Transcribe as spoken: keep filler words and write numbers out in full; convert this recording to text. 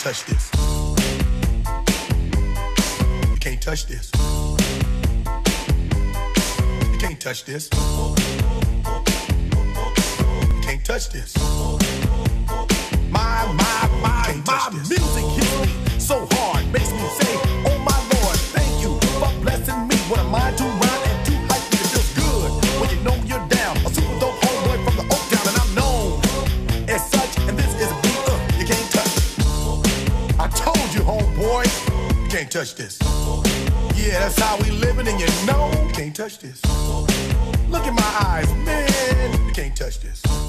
touch this. You can't touch this. You can't touch this. You can't touch this. My, my, my, my music hits me so hard, makes me say, oh my Lord, thank you for blessing me. What am I to rhyme and to hype me? It feels good when you know you're down. A super dope homeboy from the Oak Town, and I'm known as such. And this is a beat uh, you can't touch. I told you, homeboy, you can't touch this. Yeah, that's how we living, and you know you can't touch this. Look in my eyes, man, you can't touch this.